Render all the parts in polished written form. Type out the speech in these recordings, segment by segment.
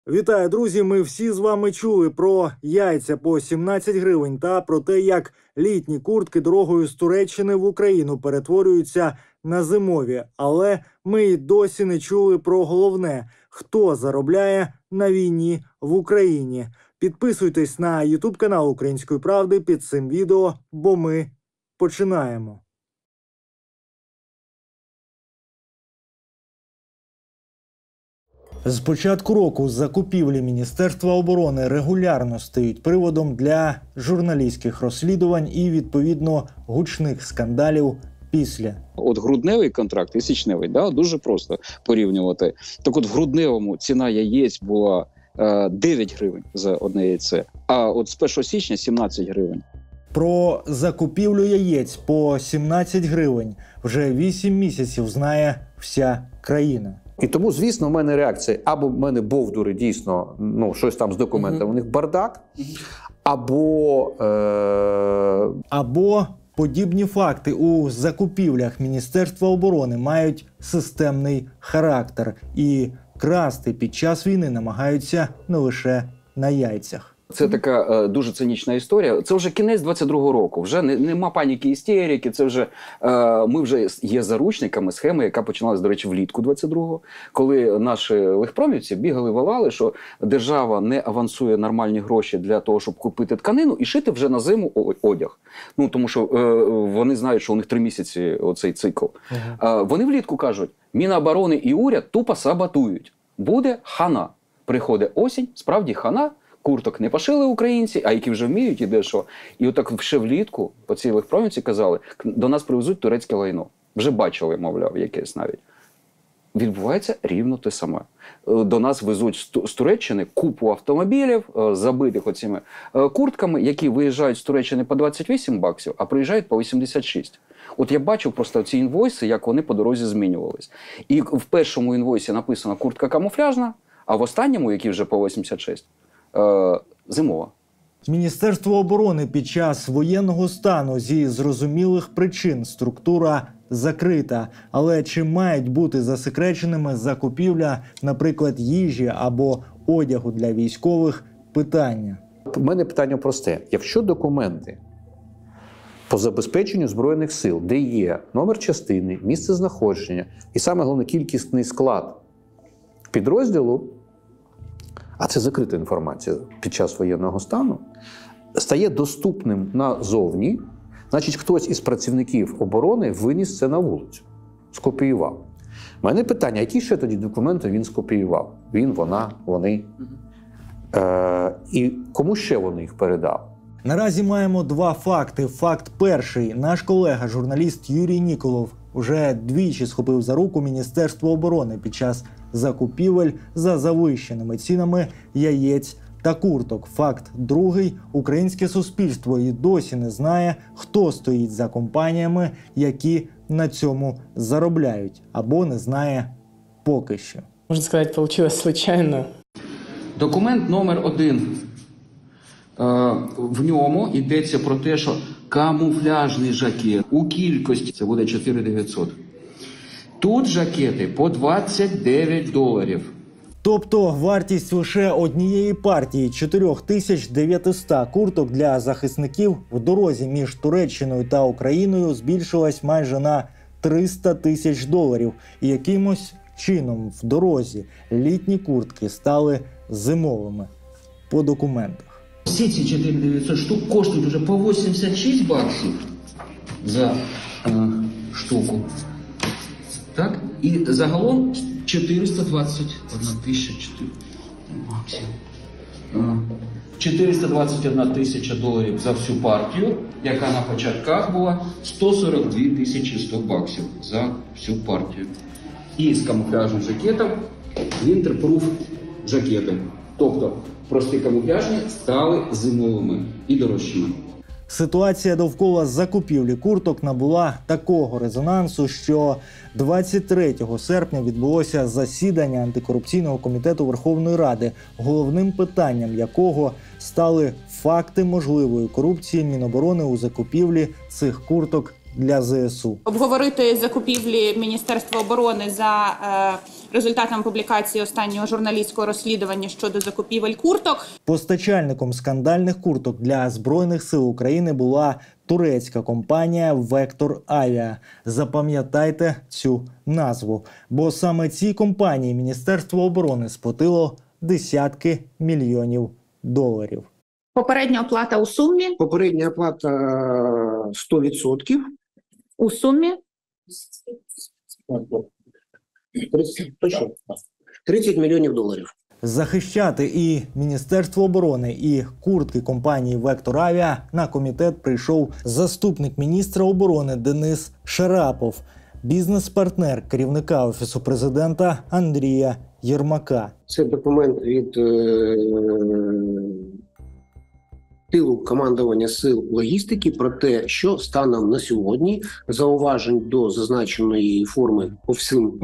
Вітаю, друзі! Ми всі з вами чули про яйця по 17 гривень та про те, як літні куртки дорогою з Туреччини в Україну перетворюються на зимові. Але ми й досі не чули про головне – хто заробляє на війні в Україні. Підписуйтесь на YouTube канал Української правди під цим відео, бо ми починаємо. З початку року закупівлі Міністерства оборони регулярно стають приводом для журналістських розслідувань і, відповідно, гучних скандалів після. От грудневий контракт і січневий, дуже просто порівнювати. Так от в грудневому ціна яєць була 9 гривень за одне яйце, а от з 1 січня 17 гривень. Про закупівлю яєць по 17 гривень вже 8 місяців знає вся країна. І тому, звісно, в мене реакція, або в мене бовдури дійсно, щось там з документами, у них бардак, або подібні факти у закупівлях Міністерства оборони мають системний характер. І красти під час війни намагаються не лише на яйцях. Це така дуже цинічна історія. Це вже кінець 22-го року. Вже нема паніки, істерики. Це вже ми вже є заручниками схеми, яка починалась, до речі, влітку 22-го, коли наші легпромівці бігали, волали, що держава не авансує нормальні гроші для того, щоб купити тканину і шити вже на зиму одяг. Тому що вони знають, що у них 3 місяці оцей цикл. Вони влітку кажуть: Міноборони і уряд тупо саботують. Буде хана. Приходить осінь, справді хана. Курток не пошили українці, а які вже вміють і дешево. І отак ще влітку оці легпромівці казали, до нас привезуть турецьке лайно. Вже бачили, мовляв, якесь навіть. Відбувається рівно те саме. До нас везуть з Туреччини купу автомобілів, забитих оціми куртками, які виїжджають з Туреччини по 28 баксів, а приїжджають по 86. От я бачив просто ці інвойси, як вони по дорозі змінювались. І в першому інвойсі написано куртка камуфляжна, а в останньому, який вже по 86, зимова. Міністерство оборони під час воєнного стану зі зрозумілих причин структура закрита. Але чи мають бути засекреченими закупівля, наприклад, їжі або одягу для військових – питання. У мене питання просте. Якщо документи по забезпеченню Збройних сил, де є номер частини, місце знаходження і, саме головне, кількісний склад підрозділу, а це закрита інформація під час воєнного стану, стає доступним назовні, значить, хтось із працівників оборони виніс це на вулицю, скопіював. У мене питання, які ще тоді документи він скопіював? Він, вона, вони. І кому ще вони їх передав? Наразі маємо 2 факти. Факт перший. Наш колега, журналіст Юрій Ніколов, уже двічі схопив за руку Міністерство оборони під час закупівель за завищеними цінами яєць та курток. Факт другий. Українське суспільство і досі не знає, хто стоїть за компаніями, які на цьому заробляють. Або не знає поки що. Можна сказати, получилось случайно. Документ номер 1. В ньому йдеться про те, що камуфляжний жакет у кількості, це буде 4900. Тут жакети по $29. Тобто вартість лише однієї партії 4900 курток для захисників в дорозі між Туреччиною та Україною збільшилась майже на $300 000. І якимось чином в дорозі літні куртки стали зимовими по документах. Всі ці 4900 штук коштують вже по 86 баксів за штуку. Так? І загалом 421 тисяча баксів. 421 тисяча доларів за всю партію, яка на початках була 142 100 баксів за всю партію. І з камуфляжним жакетом winterproof жакети. Тобто прості камуфляжні стали зимовими і дорожчими. Ситуація довкола закупівлі курток набула такого резонансу, що 23 серпня відбулося засідання антикорупційного комітету Верховної Ради, головним питанням якого стали факти можливої корупції Міноборони у закупівлі цих курток для ЗСУ. Обговорити закупівлі Міністерства оборони за результатами публікації останнього журналістського розслідування щодо закупівель курток. Постачальником скандальних курток для Збройних сил України була турецька компанія «Вектор Авіа». Запам'ятайте цю назву, бо саме цій компанії Міністерство оборони сплатило десятки мільйонів доларів. Попередня оплата у сумі? Попередня оплата 100%. У сумі? 30 мільйонів доларів. Захищати і Міністерство оборони, і куртки компанії «Вектор Авіа» на комітет прийшов заступник міністра оборони Денис Шарапов, бізнес-партнер керівника Офісу президента Андрія Єрмака. Це документ від тилу командування сил логістики про те, що станом на сьогодні зауважень до зазначеної форми по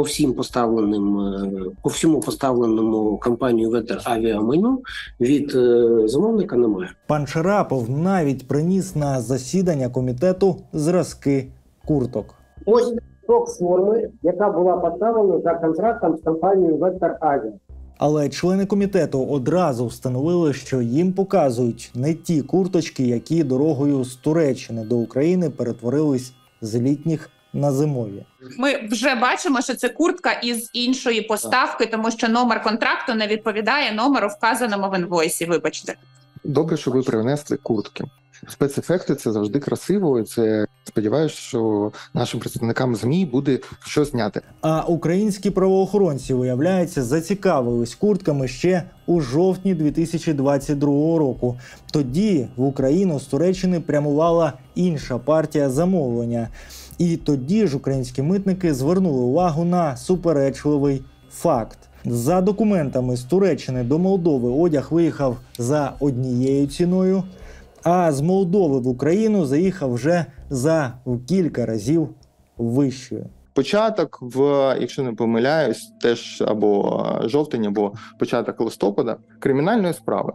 всьому поставленому компанією «Вектор Авіа» майну від замовника немає. Пан Шарапов навіть приніс на засідання комітету зразки курток. Ось строк форми, яка була поставлена за контрактом з компанією «Вектор Авіа». Але члени комітету одразу встановили, що їм показують не ті курточки, які дорогою з Туреччини до України перетворились з літніх на зимові. Ми вже бачимо, що це куртка із іншої поставки, тому що номер контракту не відповідає номеру, вказаному в інвойсі, вибачте. Добре, що ви привнесли куртки. Спецефекти – це завжди красиво, і це, сподіваюся, що нашим представникам ЗМІ буде що зняти. А українські правоохоронці, виявляється, зацікавились куртками ще у жовтні 2022 року. Тоді в Україну з Туреччини прямувала інша партія замовлення. І тоді ж українські митники звернули увагу на суперечливий факт. За документами з Туреччини до Молдови одяг виїхав за однією ціною, а з Молдови в Україну заїхав вже за в кілька разів вищою. Початок, якщо не помиляюсь, теж або жовтень, або початок листопада, кримінальної справи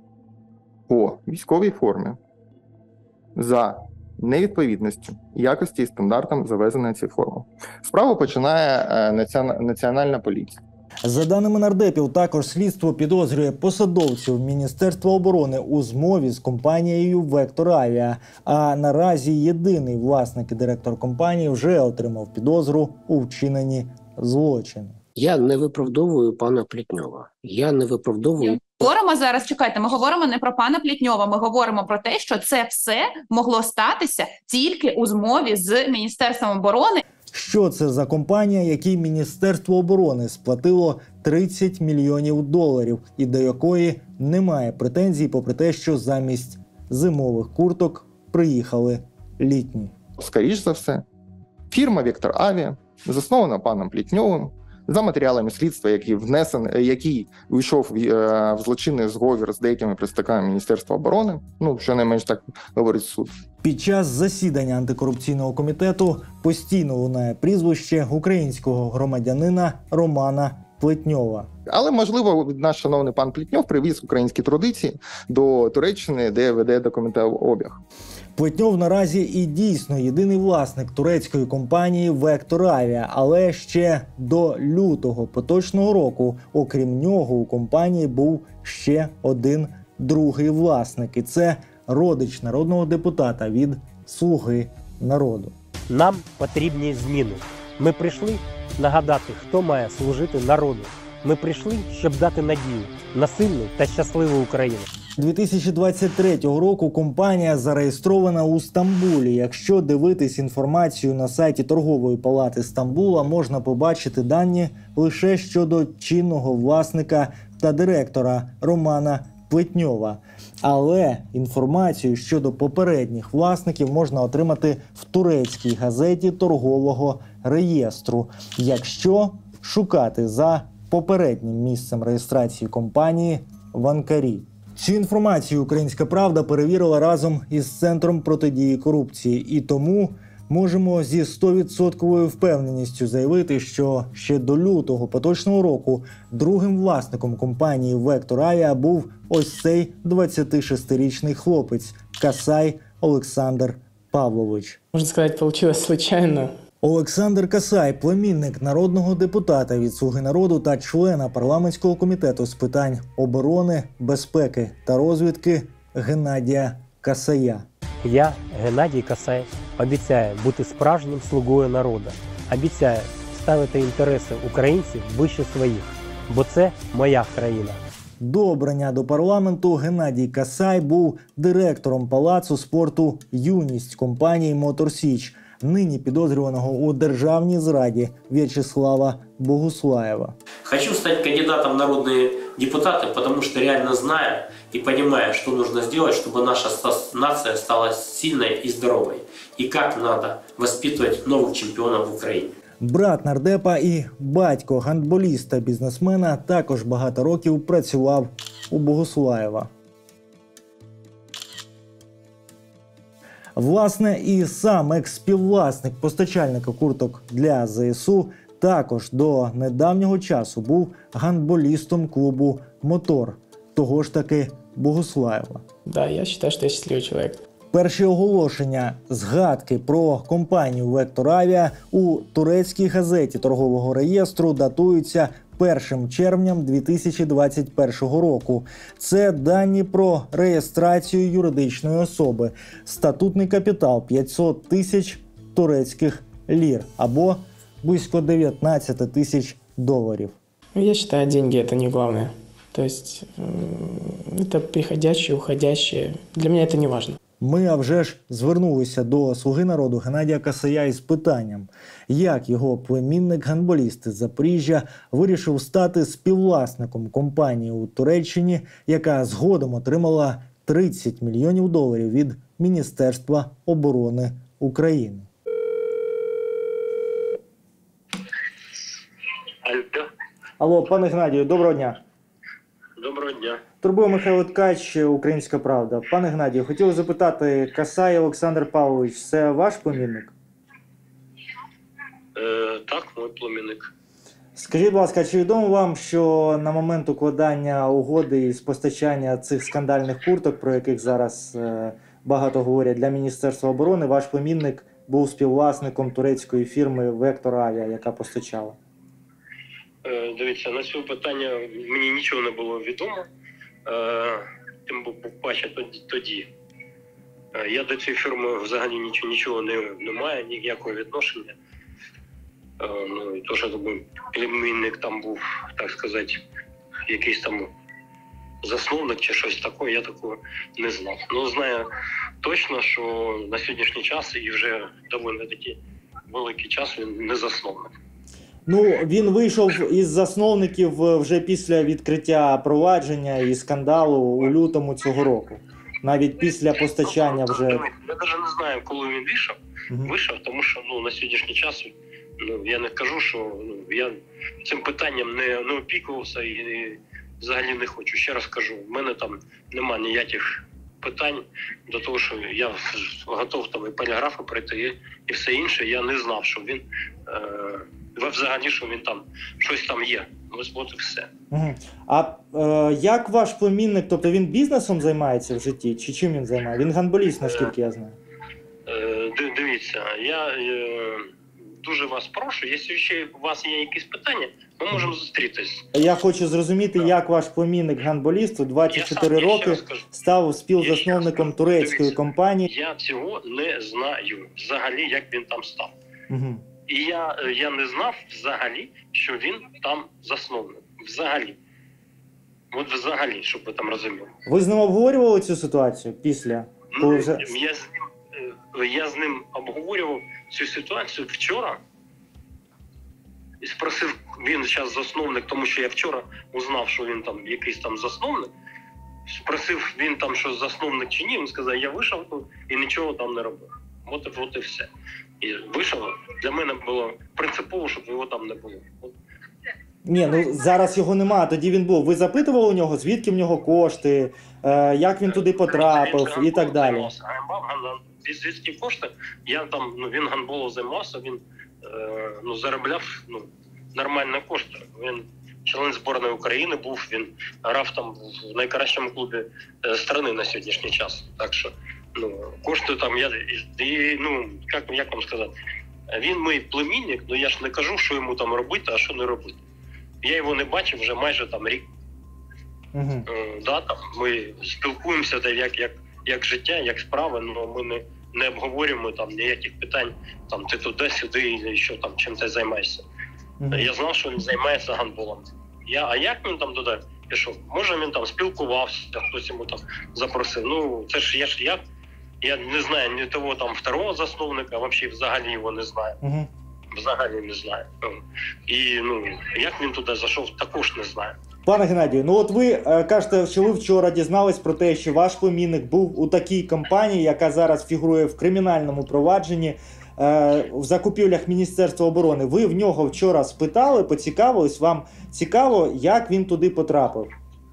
по військовій формі за невідповідністю якості і стандартам завезеної цієї форми. Справу починає Національна поліція. За даними нардепів, також слідство підозрює посадовців Міністерства оборони у змові з компанією «Вектор Авіа». А наразі єдиний власник і директор компанії вже отримав підозру у вчиненні злочину. Я не виправдовую пана Плетньова. Я не виправдовую. Говоримо зараз, чекайте, ми говоримо не про пана Плетньова, ми говоримо про те, що це все могло статися тільки у змові з Міністерством оборони. Що це за компанія, якій Міністерство оборони сплатило 30 мільйонів доларів і до якої немає претензій, попри те, що замість зимових курток приїхали літні? Скоріш за все, фірма «Вектор Авіа» заснована паном Плетньовим за матеріалами слідства, який увійшов в злочинний зговір з деякими представниками Міністерства оборони, щонайменш так говорить суд. Під час засідання антикорупційного комітету постійно лунає прізвище українського громадянина Романа Плетньова. Але, можливо, наш шановний пан Плетньов привіз українські традиції до Туреччини, де веде документообіг. Плетньов наразі і дійсно єдиний власник турецької компанії «Вектор Авіа», але ще до лютого поточного року, окрім нього, у компанії був ще один другий власник. І це родич народного депутата від «Слуги народу». Нам потрібні зміни. Ми прийшли нагадати, хто має служити народу. Ми прийшли, щоб дати надію на сильну та щасливу Україну. 2023 року компанія зареєстрована у Стамбулі. Якщо дивитись інформацію на сайті Торгової палати Стамбула, можна побачити дані лише щодо чинного власника та директора Романа Плетньова. Але інформацію щодо попередніх власників можна отримати в турецькій газеті торгового реєстру, якщо шукати за попереднім місцем реєстрації компанії в Анкарі. Цю інформацію «Українська правда» перевірила разом із Центром протидії корупції. І тому можемо зі 100% впевненістю заявити, що ще до лютого поточного року другим власником компанії «Вектор Авіа» був ось цей 26-річний хлопець Касай Олександр Павлович. Можно сказать, получилось случайно. Олександр Касай, племінник народного депутата від «Слуги народу» та члена парламентського комітету з питань оборони, безпеки та розвідки Геннадія Касая. Я, Геннадій Касай, обіцяю бути справжнім слугою народу. Обіцяю ставити інтереси українців вище своїх, бо це моя країна. До обрання до парламенту Геннадій Касай був директором Палацу спорту «Юність» компанії «Мотор Січ», нині підозрюваного у державній зраді В'ячеслава Богуслаєва. Хочу стать кандидатом в народные депутаты, потому что реально знаю и понимаю, что нужно сделать, чтобы наша нация стала сильной и здоровой. И как надо воспитывать новых чемпионов в Украине. Брат нардепа і батько гандболіста-бізнесмена також багато років працював у Богуслаєва. Власне, і сам екс-співвласник постачальника курток для ЗСУ також до недавнього часу був гандболістом клубу «Мотор» того ж таки Богуслаєва. Да, я считаю, что я счастливый человек. Перші оголошення, згадки про компанію «Вектор Авіа» у турецькій газеті торгового реєстру датуються 1 червням 2021 року. Це дані про реєстрацію юридичної особи. Статутний капітал – 500 тисяч турецьких лір або близько 19 тисяч доларів. Я считаю, деньги это не главное. То есть это приходящее, уходящее. Для меня это не важно. Ми, а вже ж, звернулися до «Слуги народу» Геннадія Касая із питанням, як його племінник-гандболіст із Запоріжжя вирішив стати співвласником компанії у Туреччині, яка згодом отримала 30 мільйонів доларів від Міністерства оборони України. Алло, пане Геннадію, доброго дня. Доброго дня. Турбує Михайло Ткач, «Українська правда». Пане Геннадію, хотів запитати, Касай Олександр Павлович – це ваш племінник? Так, мой племінник. Скажіть, будь ласка, чи відомо вам, що на момент укладання угоди із постачання цих скандальних курток, про яких зараз багато говорять, для Міністерства оборони, ваш племінник був співвласником турецької фірми «Вектор Авіа», яка постачала? Дивіться, на це питання мені нічого не було відомо. Тим паче тоді. Я до цієї фірми взагалі нічого не маю, ніякого відношення. Ну, і то, що племінник там був, так сказати, якийсь там засновник чи щось таке, я такого не знав. Ну, знаю точно, що на сьогоднішній час і вже доволі такий великий час він не засновник. Ну, він вийшов із засновників вже після відкриття провадження і скандалу у лютому цього року. Навіть після постачання вже... Я навіть не знаю, коли він вийшов, тому що на сьогоднішній час я не кажу, що я цим питанням не опікувався і взагалі не хочу. Ще раз кажу, в мене там немає ніяких питань до того, що я готов там і поліграфи пройти, і все інше. Я не знав, що він... взагалі, що він там, щось там є. Ось от і все. А як ваш племінник, тобто він бізнесом займається в житті, чи чим він займається? Він гандболіст, наскільки я знаю. Дивіться, я дуже вас прошу, якщо ще у вас є якісь питання, ми можемо зустрітись. Я хочу зрозуміти, як ваш племінник гандболіст у 24 роки став співзасновником турецької компанії. Я цього не знаю, взагалі, як він там став. І я не знав взагалі, що він там засновник. Взагалі. От взагалі, щоб ви там розуміли. Ви з ним обговорювали цю ситуацію після? Коли вже... Я з ним обговорював цю ситуацію вчора. І спросив, він зараз засновник, тому що я вчора узнав, що він там якийсь там засновник. Спросив він там, що засновник чи ні, він сказав, я вийшов тут і нічого там не робив. От і все. І вийшов, для мене було принципово, щоб його там не було. Ні, ну зараз його нема, тоді він був. Ви запитували у нього, звідки в нього кошти, як він туди потрапив і так далі? Звідки кошти? Він гандболом займався, він заробляв нормальні кошти. Він член збірної України був, він грав там в найкращому клубі країни на сьогоднішній час. Так що коштує там, як вам сказати, він мій племінник, я ж не кажу, що йому там робити, а що не робити. Я його не бачив вже майже там рік. Ми спілкуємося як життя, як справи, але ми не обговорюємо там ніяких питань, там ти туди-сюди, і що там, чим ти займаєшся. Я знав, що він займається гандболом. А як він там туди пішов? Може він там спілкувався, хтось йому там запросив. Це ж я не знаю ні того там второго засновника, взагалі його не знаю. Взагалі не знаю. І як він туди зайшов, також не знаю. Пане Геннадію, от ви кажете, що ви вчора дізнались про те, що ваш племінник був у такій компанії, яка зараз фігурує в кримінальному провадженні в закупівлях Міністерства оборони. Ви в нього вчора спитали, поцікавились, вам цікаво, як він туди потрапив?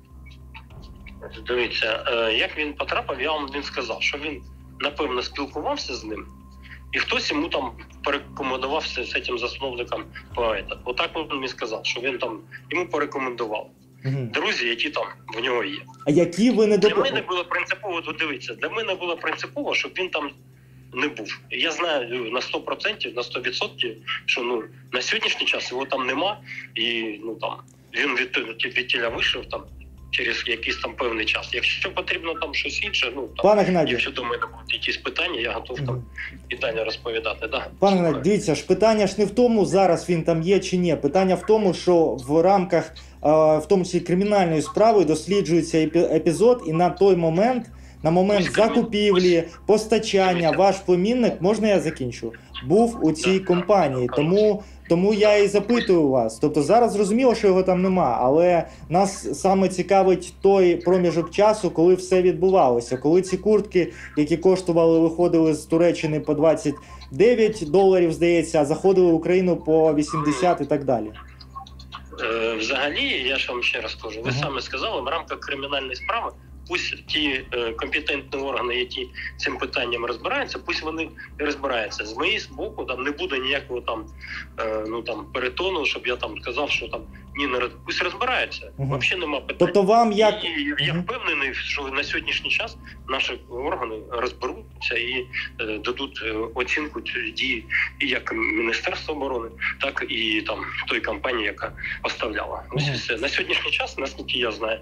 Дивіться, як він потрапив, я вам не сказав, що він, напевно, спілкувався з ним, і хтось йому там порекомендувався з цим засновником поета. Отак він мені сказав, що він там йому порекомендував. Друзі, які там в нього є. А які ви не Для мене було принципово, дивіться, для мене було принципово, щоб він там не був. Я знаю на 100%, на 100%, що на сьогоднішній час його там нема, і він від тіля вийшов там через якийсь там певний час. Якщо потрібно там щось інше, Пане Геннадію, якщо до мене будуть якісь питання, я готов там і далі розповідати. Да. Пане Геннадію, дивіться ж, питання ж не в тому, зараз він там є чи ні. Питання в тому, що в рамках, в тому числі кримінальної справи, досліджується епізод, і на той момент, на момент закупівлі, постачання, ваш племінник, можна я закінчу, був у цій компанії. Тому я і запитую вас. Тобто зараз зрозуміло, що його там нема, але нас саме цікавить той проміжок часу, коли все відбувалося. Коли ці куртки, які виходили з Туреччини по $29, здається, а заходили в Україну по 80 і так далі. Взагалі, я ж вам ще раз кажу, ви самі сказали, в рамках кримінальної справи, пусть ті компетентні органи, які цим питанням розбираються, пусть вони розбираються. З моєї боку там не буде ніякого там перетону, щоб я там сказав, що там пусть розбираються. Взагалі нема питань. Тобто вам як... І я впевнений, що на сьогоднішній час наші органи розберуться і дадуть оцінку дії і як Міністерства оборони, так і там той компанії, яка поставляла. Ось все. На сьогоднішній час, наскільки я знаю,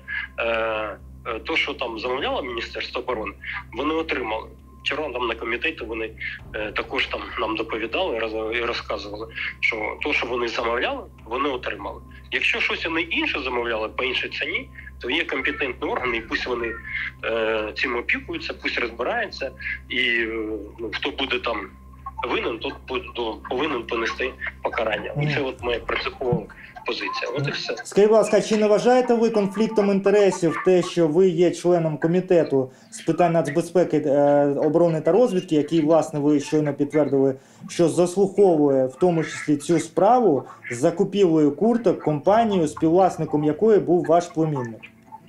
то, що там замовляло Міністерство оборони, вони отримали. Вчора там на комітеті вони також там нам доповідали і розказували, що то, що вони замовляли, вони отримали. Якщо щось вони інше замовляли по іншій ціні, то є компетентні органи, і пусть вони цим опікуються, пусть розбираються, і хто буде там винен, тот повинен понести покарання. Оце моя принципова позиція. От і все. Скажіть, будь ласка, чи не вважаєте ви конфліктом інтересів те, що ви є членом комітету з питань нацбезпеки, оборони та розвідки, який, власне, ви щойно підтвердили, що заслуховує в тому числі цю справу з закупівлею курток компанію, співвласником якої був ваш племінник?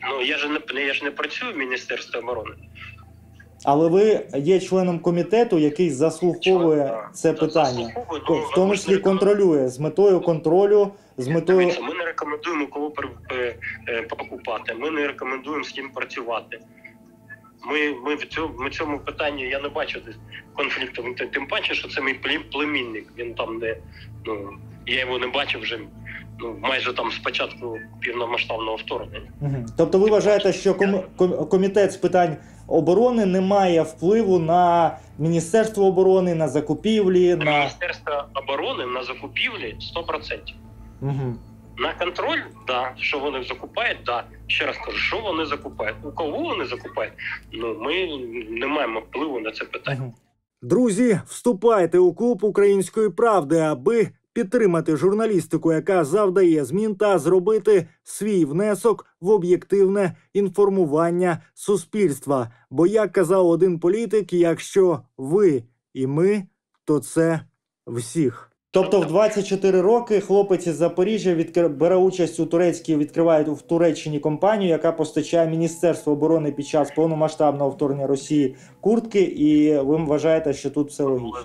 Я ж не працюю в Міністерстві оборони. Але ви є членом комітету, який заслуховує це питання, в тому числі контролює, з метою контролю, з метою... Дивіться, ми не рекомендуємо кого покупати, ми не рекомендуємо з ким працювати. Ми в цьому питанні, я не бачу конфлікту, тим паче, що це мій племінник, він там не, я його не бачив вже майже там з початку повномасштабного вторгнення. Тобто ви вважаєте, що комітет з питань оборони не має впливу на Міністерство оборони, на закупівлі, на... Міністерство оборони на закупівлі 100%. На контроль, да, що вони закупають, да. Ще раз кажу, що вони закупають. У кого вони закупають, ми не маємо впливу на це питання. Друзі, вступайте у клуб Української правди, аби підтримати журналістику, яка завдає змін, та зробити свій внесок в об'єктивне інформування суспільства. Бо, як казав один політик, якщо ви і ми, то це всіх. Тобто в 24 роки хлопець із Запоріжжя бере участь у відкриває в Туреччині компанію, яка постачає Міністерству оборони під час повномасштабного вторгнення Росії куртки, і ви вважаєте, що тут все логічно?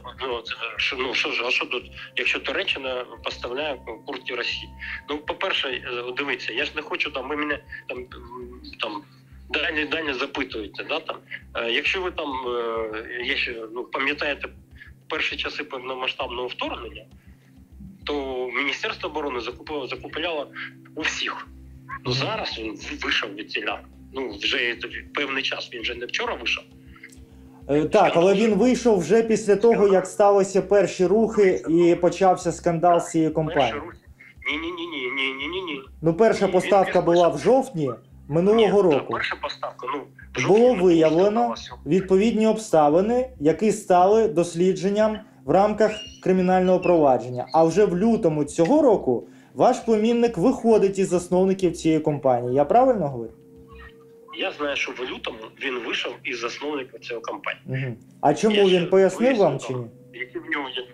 А що тут, якщо Туреччина поставляє куртки Росії? По-перше, дивіться, я ж не хочу, ви мене Далі запитуєте, да, там. Якщо ви там, пам'ятаєте перші часи повномасштабного вторгнення, то Міністерство оборони закупляло у всіх. Ну зараз він вийшов від ціля. Ну, вже певний час, він вже не вчора вийшов. Так, але він вийшов вже після того, як сталися перші рухи і почався скандал з цією компанією. Ні. Ну, перша поставка була в жовтні минулого року. Перша поставка, було виявлено відповідні обставини, які стали дослідженням в рамках кримінального провадження. А вже в лютому цього року ваш племінник виходить із засновників цієї компанії. Я правильно говорю? Я знаю, що в лютому він вийшов із засновників цієї компанії. Угу. А чому він пояснив вам чи ні? Які в нього є?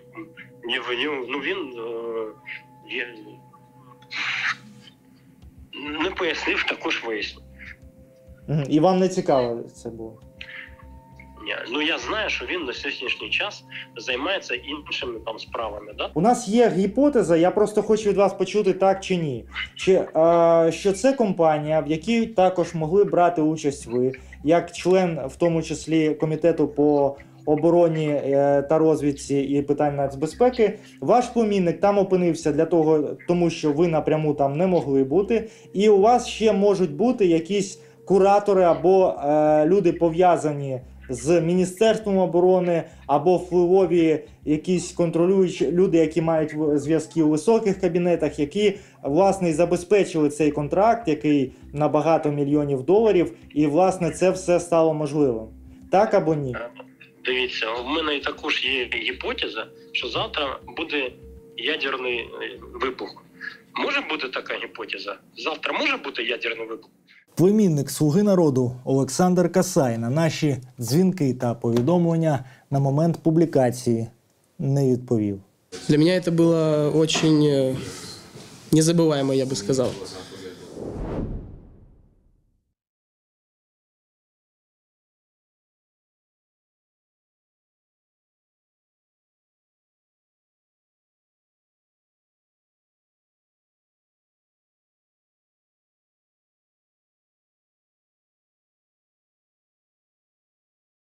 Він не пояснив, також вияснив. Угу. І вам не цікаво це було? Ні. Я знаю, що він на сьогоднішній час займається іншими там справами. Да? У нас є гіпотеза, я просто хочу від вас почути, так чи ні. Що це компанія, в якій також могли брати участь ви, як член, в тому числі, комітету по обороні та розвідці і питань нацбезпеки. Ваш племінник там опинився тому що ви напряму там не могли бути. І у вас ще можуть бути якісь куратори або люди пов'язані з Міністерством оборони, або впливові якісь контролюючі люди, які мають зв'язки у високих кабінетах, які, власне, і забезпечили цей контракт, який на багато мільйонів доларів, і, власне, це все стало можливим. Так або ні? Дивіться, в мене також є гіпотеза, що завтра буде ядерний вибух. Може бути така гіпотеза? Завтра може бути ядерний вибух? Племінник «Слуги народу» Олександр Касай на наші дзвінки та повідомлення на момент публікації не відповів. Для меня это было очень незабываемо, я бы сказал.